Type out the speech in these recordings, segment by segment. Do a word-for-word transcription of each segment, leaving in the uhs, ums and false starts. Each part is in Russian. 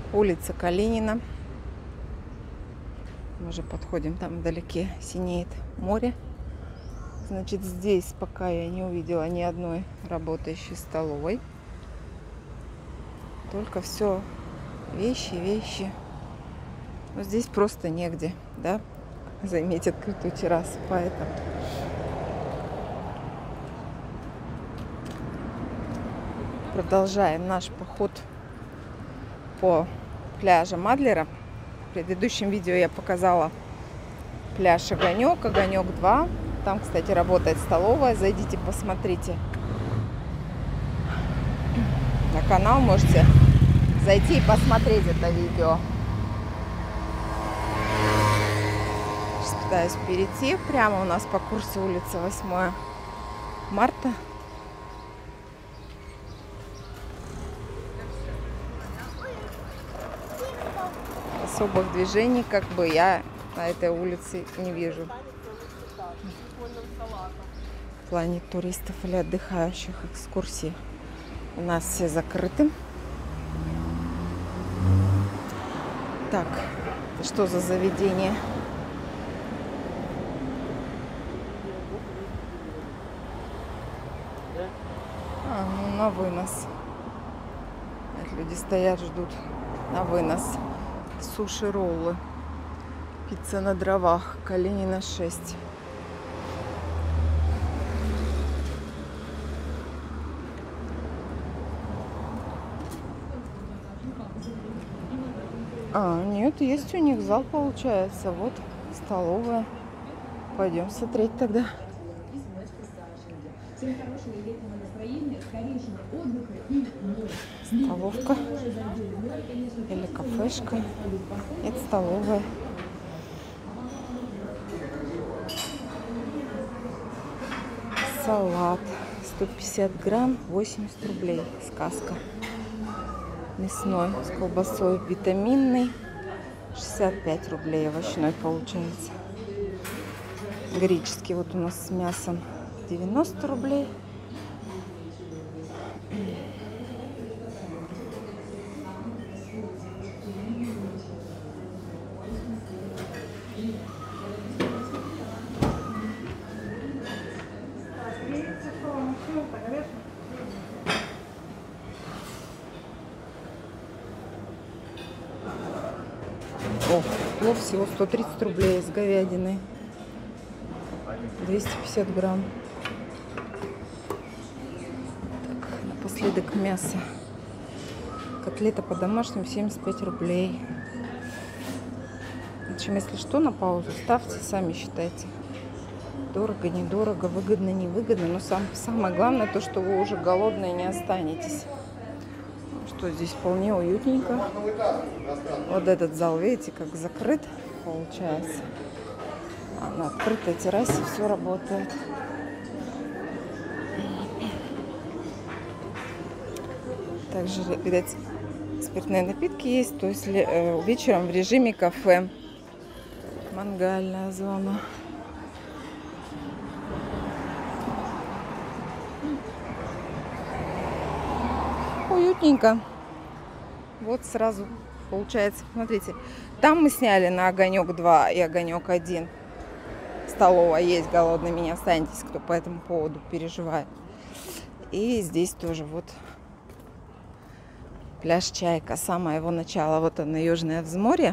Улица Калинина. Мы уже подходим, там вдалеке синеет море. Значит, здесь пока я не увидела ни одной работающей столовой. Только все вещи, вещи. Но здесь просто негде, да, заиметь открытую террасу, поэтому. Продолжаем наш поход по пляжам Адлера. В предыдущем видео я показала пляж Огонек, Огонек два. Там, кстати, работает столовая. Зайдите, посмотрите на канал. Можете зайти и посмотреть это видео. Сейчас пытаюсь перейти. Прямо у нас по курсу улица восьмое марта. Особых движений как бы я на этой улице не вижу. В плане туристов или отдыхающих, экскурсий у нас все закрыты. Так, это что за заведение? А, ну на вынос. Это люди стоят, ждут на вынос. Суши-роллы. Пицца на дровах. Калинина шесть. А, нет, есть у них зал, получается. Вот столовая. Пойдем смотреть тогда. Столовка или кафешка. Это столовая. Салат сто пятьдесят грамм, восемьдесят рублей. Сказка. Мясной с колбасой, витаминный, шестьдесят пять рублей. Овощной получается. Греческий вот у нас с мясом девяносто рублей. О, плов всего сто тридцать рублей с говядиной. двести пятьдесят грамм. Так, напоследок мясо. Котлета по-домашнему семьдесят пять рублей. В общем, если что, на паузу ставьте, сами считайте. Дорого, недорого, выгодно, невыгодно. Но сам, самое главное то, что вы уже голодные не останетесь. Что здесь вполне уютненько. Вот этот зал, видите, как закрыт получается. А на открытой террасе все работает. Также, видать, спиртные напитки есть. То есть э, вечером в режиме кафе. Мангальная зона. Уютненько. Вот сразу получается, смотрите, там мы сняли на Огонек два и Огонек один. Столовая есть, голодными не останетесь, кто по этому поводу переживает. И здесь тоже вот пляж Чайка, самое его начало. Вот оно, Южное взморье.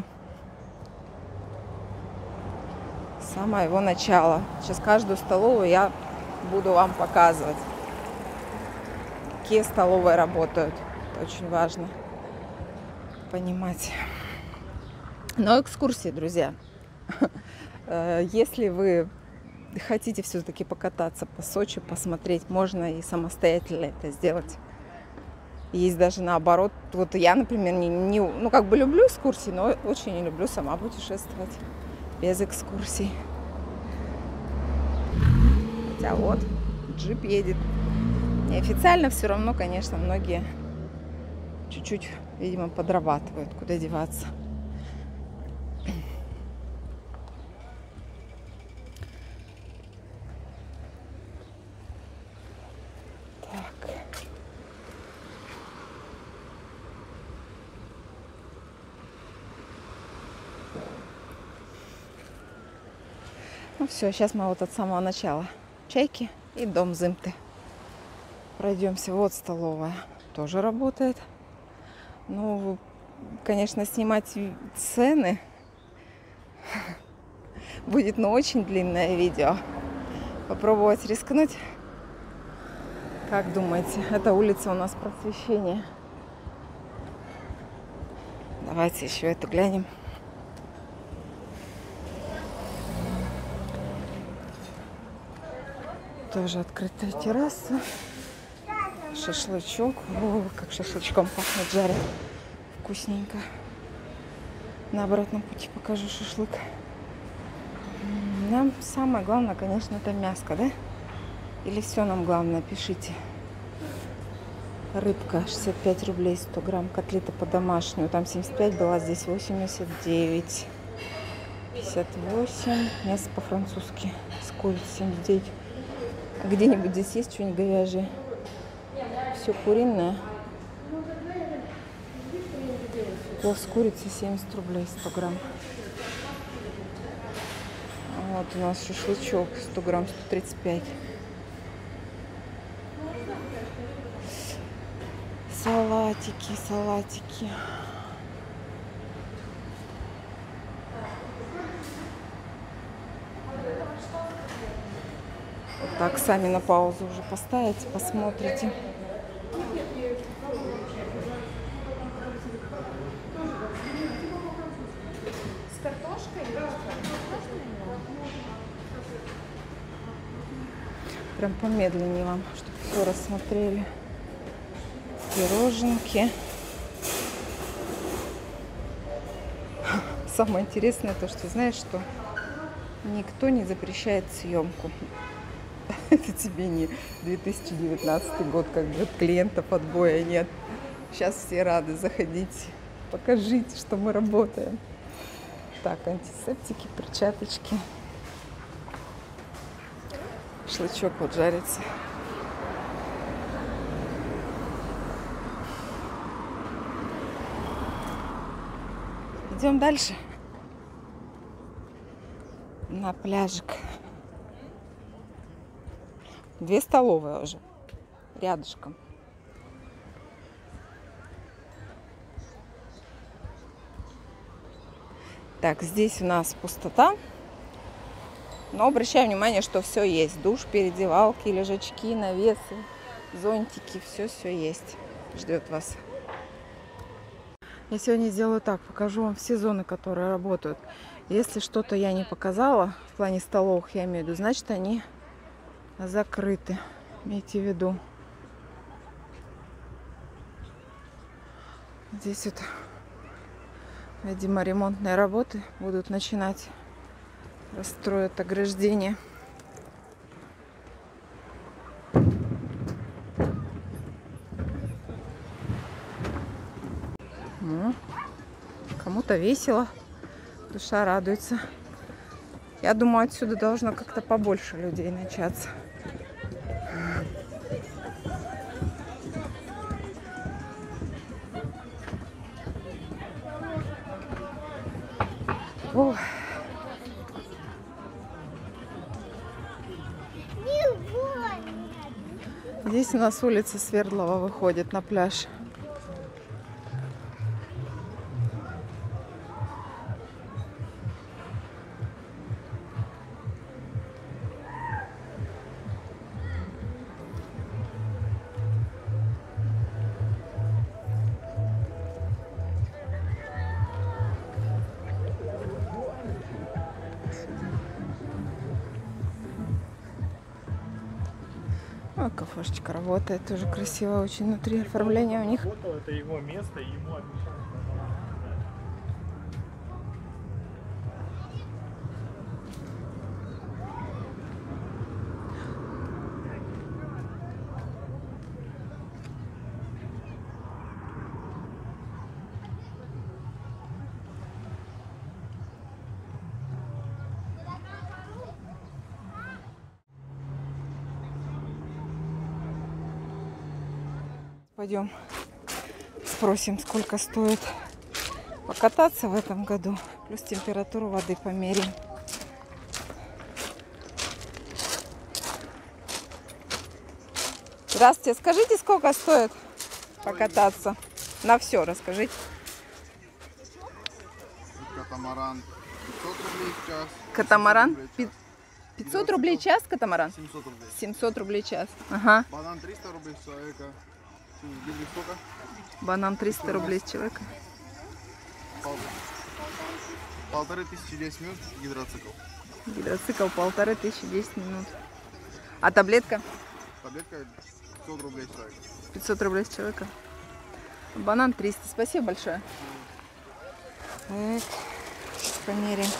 Самое его начало. Сейчас каждую столовую я буду вам показывать. Какие столовые работают. Это очень важно понимать. Но экскурсии, друзья. Если вы хотите все-таки покататься по Сочи, посмотреть, можно и самостоятельно это сделать. Есть даже наоборот. Вот я, например, не, не, ну как бы люблю экскурсии, но очень не люблю сама путешествовать без экскурсий. Хотя вот джип едет. Неофициально все равно, конечно, многие чуть-чуть, видимо, подрабатывают. Куда деваться. Так. все, сейчас мы вот от самого начала Чайки и дом Зымты. Пройдемся. Вот столовая. Тоже работает. Ну, конечно, снимать цены будет, ну, очень длинное видео. Попробовать рискнуть. Как думаете, эта улица у нас Просвещение. Давайте еще это глянем. Тоже открытая терраса. Шашлычок. О, как шашлычком пахнет, жарят. Вкусненько. На обратном пути покажу шашлык. Нам самое главное, конечно, это мяско, да? Или все нам главное? Пишите. Рыбка шестьдесят пять рублей сто грамм. Котлета по-домашнему. Там семьдесят пять была, здесь восемьдесят девять. пятьдесят восемь. Мясо по-французски. С курицей семьдесят девять. А где-нибудь здесь есть что-нибудь говяжье? Все куриное. Плов с курицей семьдесят рублей сто грамм. Вот у нас шашлычок сто грамм сто тридцать пять. Салатики, салатики. Вот так сами на паузу уже поставите, посмотрите. С картошкой? Прям помедленнее вам, чтобы все рассмотрели. Пироженки. Самое интересное то, что знаешь, что никто не запрещает съемку. Это тебе не две тысячи девятнадцатый год, как бы клиентов отбоя нет. Сейчас все рады, заходите, покажите, что мы работаем. Так, антисептики, перчаточки. Шашлычок вот жарится. Идем дальше. На пляжик. Две столовые уже. Рядышком. Так, здесь у нас пустота. Но обращаю внимание, что все есть. Душ, переодевалки, лежачки, навесы, зонтики. Все-все есть. Ждет вас. Я сегодня сделаю так. Покажу вам все зоны, которые работают. Если что-то я не показала в плане столовых, я имею в виду, значит, они закрыты. Имейте в виду. Здесь вот, видимо, ремонтные работы будут начинать. Расстроят ограждение. Ну, кому-то весело, душа радуется. Я думаю, отсюда должно как-то побольше людей начаться. О. Здесь у нас улица Свердлова выходит на пляж. А, кафешечка работает, тоже красиво очень внутри, оформление у них. Это его место, ему отмечают. Пойдем спросим, сколько стоит покататься в этом году. Плюс температуру воды померяем. Здравствуйте. Скажите, сколько стоит покататься? На все расскажите. Катамаран пятьсот рублей в час. Катамаран? пятьсот пятьсот рублей час катамаран? семьсот рублей. семьсот рублей час. Ага. Банан триста рублей с человека. Били сколько? Банан триста рублей с человека. Пол- Полторы тысячи десять минут гидроцикл. Гидроцикл полторы тысячи десять минут. А таблетка? Таблетка пятьсот рублей с человека. пятьсот рублей с человека. Банан триста. Спасибо большое. Так, померяем.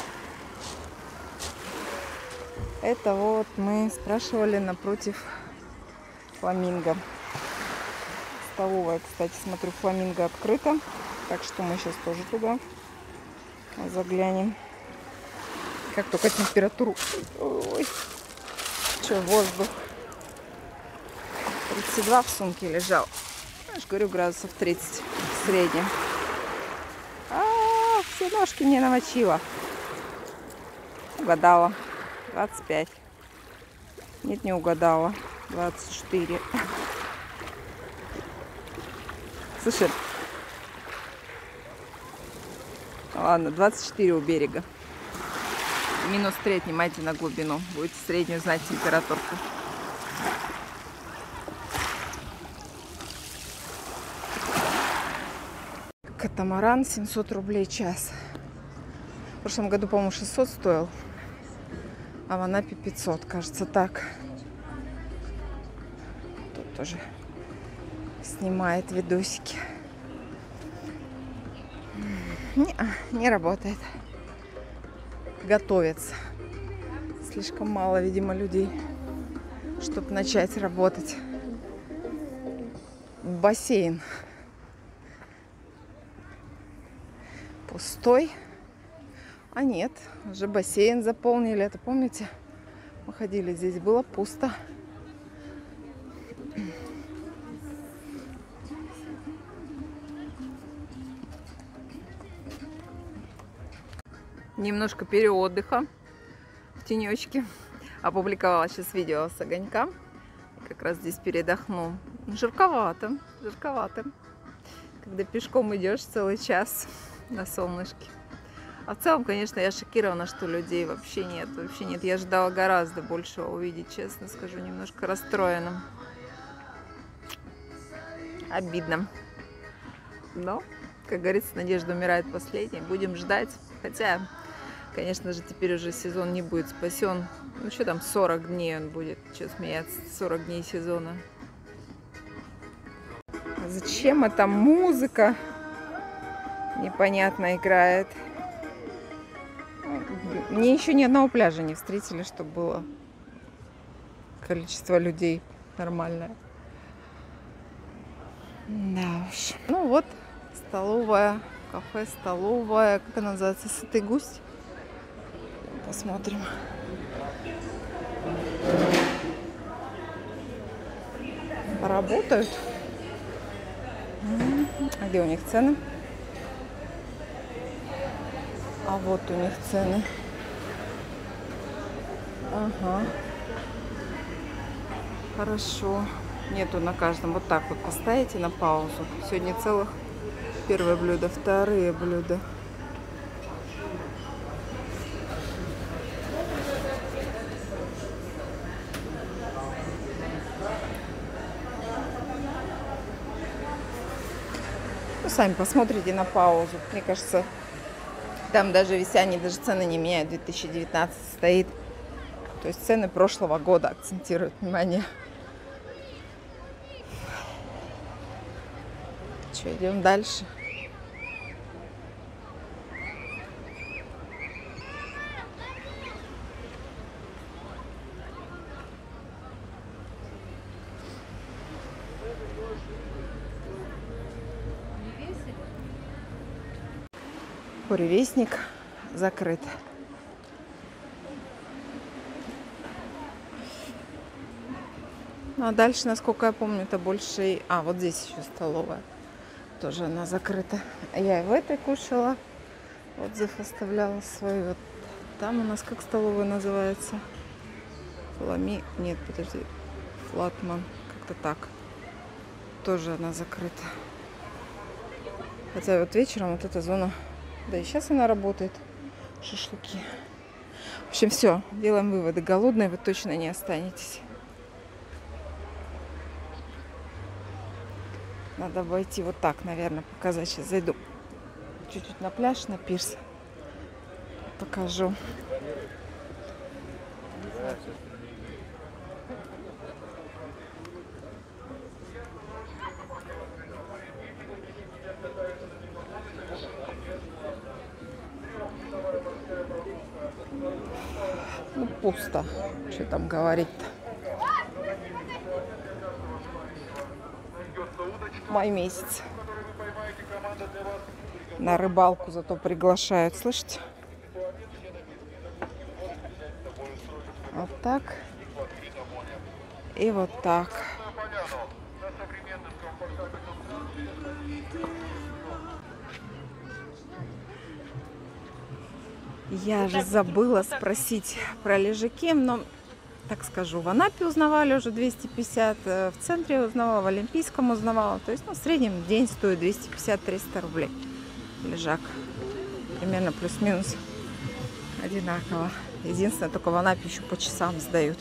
Это вот мы спрашивали напротив Фламинго. Столовая, кстати, смотрю, Фламинго открыта. Так что мы сейчас тоже туда заглянем. Как только температуру... Ой, что, воздух. тридцать два в сумке лежал. Я же говорю, градусов тридцать в среднем. А, все ножки не намочила. Угадала. двадцать пять. Нет, не угадала. двадцать четыре. Слушай. Ладно, двадцать четыре у берега. Минус три отнимайте на глубину. Будете среднюю знать температурку. Катамаран семьсот рублей час. В прошлом году, по-моему, шестьсот стоил. А в Анапе пятьсот, кажется, так. Тут тоже снимает видосики. Не, не работает. Готовится. Слишком мало, видимо, людей, чтобы начать работать. Бассейн пустой. А нет, уже бассейн заполнили. Это помните? Мы ходили, здесь было пусто. Немножко переотдыха в тенечке. Опубликовала сейчас видео с огонька. Как раз здесь передохну. Жарковато, жарковато. Когда пешком идешь целый час на солнышке. А в целом, конечно, я шокирована, что людей вообще нет. Вообще нет. Я ждала гораздо большего увидеть, честно скажу. Немножко расстроена. Обидно. Но, как говорится, надежда умирает последней. Будем ждать. Хотя, конечно же, теперь уже сезон не будет спасен. Ну, что там, сорок дней он будет. Что смеяться, сорок дней сезона. Зачем эта музыка непонятно играет? Мне еще ни одного пляжа не встретили, чтобы было количество людей нормальное. Да уж. Ну вот, столовая, кафе, столовая. Как она называется? Сытый гусь. Посмотрим. Работают. А где у них цены? А вот у них цены. Ага. Хорошо. Нету на каждом. Вот так вот поставите на паузу. Сегодня целых первое блюдо, вторые блюда. Ну, сами посмотрите на паузу. Мне кажется, там даже вися, они даже цены не меняют. две тысячи девятнадцать стоит. То есть цены прошлого года акцентируют внимание. Что, идем дальше? Буревестник закрыт. Ну, а дальше, насколько я помню, это больше... и- А, вот здесь еще столовая. Тоже она закрыта. Я и в этой кушала. Отзыв оставляла свой. Вот там у нас как столовая называется? Флами... Нет, подожди. Флатман. Как как-то так. Тоже она закрыта. Хотя вот вечером вот эта зона, да и сейчас она работает, шашлыки. В общем, все, делаем выводы. Голодные вы точно не останетесь. Надо обойти вот так, наверное, показать. Сейчас зайду чуть-чуть на пляж, на пирс. Покажу. Ну, пусто. Что там говорить-то? Май месяц. На рыбалку зато приглашают. Слышите? Вот так. И вот так. Я же забыла спросить про лежаки, но, так скажу, в Анапе узнавали уже двести пятьдесят, в центре узнавала, в Олимпийском узнавала. То есть, ну, в среднем день стоит двести пятьдесят — триста рублей лежак. Примерно плюс-минус одинаково. Единственное, только в Анапе еще по часам сдают.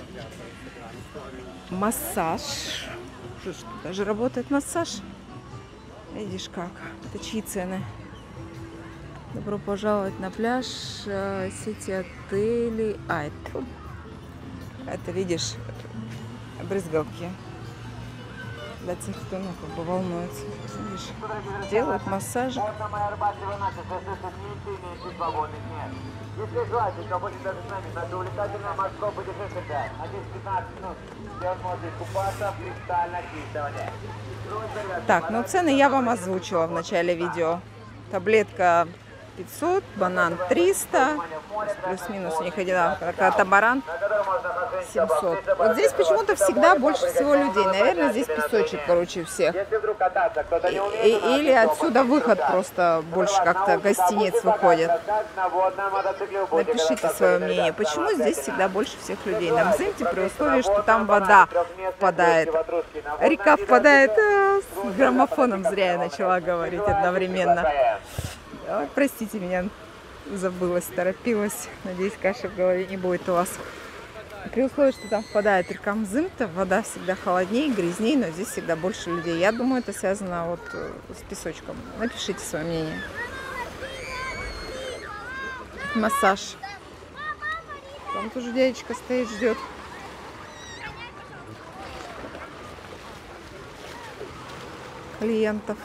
Массаж. Что ж, тут даже работает массаж. Видишь как? Это чьи цены? Добро пожаловать на пляж. Сети отелей. А, это, это видишь, брызгалки. Для тех, кто, ну, как бы волнуется. Видишь, делают массажик. Если желаете, то будет даже с нами. Наше увлекательное морское путешествие. один-пятнадцать минут. Где он может купаться в кристально чистой воде. Так, ну цены я вам озвучила в начале видео. Таблетка пятьсот, банан триста, плюс-минус у них одинаково, катамаран семьсот. Вот здесь почему-то всегда больше всего людей. Наверное, здесь песочек, короче, у всех. И, и, или отсюда выход просто больше как-то гостиниц выходит. Напишите свое мнение, почему здесь всегда больше всех людей. На Мзымте при условии, что там вода впадает. Река впадает. А, с граммофоном зря я начала говорить одновременно. Ой, простите меня, забылась, торопилась. Надеюсь, каши в голове не будет у вас. При условии, что там впадает река Мзымта, вода всегда холоднее, грязнее, но здесь всегда больше людей. Я думаю, это связано вот с песочком. Напишите свое мнение. Массаж. Там тоже дядечка стоит, ждет. Клиентов.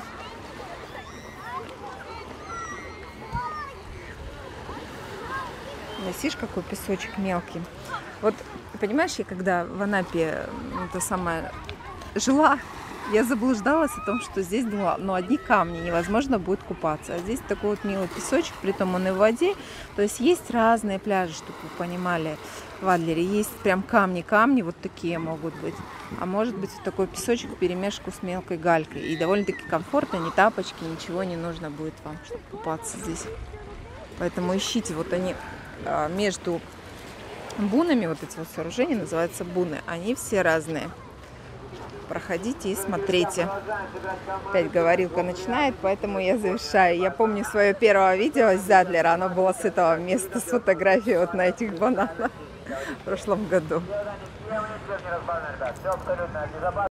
Видишь, какой песочек мелкий. Вот, понимаешь, я когда в Анапе это самое, жила, я заблуждалась о том, что здесь думала, ну, одни камни, невозможно будет купаться. А здесь такой вот милый песочек, притом он и в воде. То есть есть разные пляжи, чтобы вы понимали, в Адлере. Есть прям камни-камни, вот такие могут быть. А может быть вот такой песочек в перемешку с мелкой галькой. И довольно-таки комфортно, ни тапочки, ничего не нужно будет вам, чтобы купаться здесь. Поэтому ищите, вот они между бунами, вот эти вот сооружения называются буны, они все разные. Проходите и смотрите. Опять говорилка начинает, поэтому я завершаю. Я помню свое первое видео из Адлера, оно было с этого места, с фотографией вот на этих бананах в прошлом году.